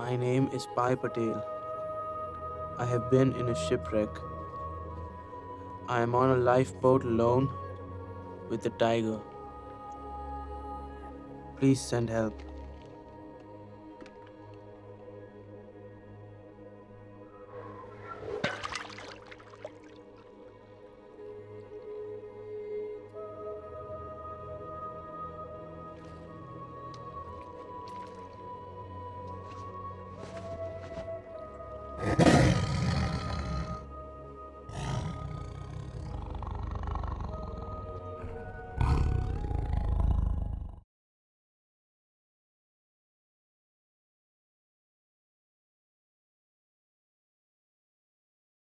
My name is Pai Patel. I have been in a shipwreck. I am on a lifeboat alone with a tiger. Please send help.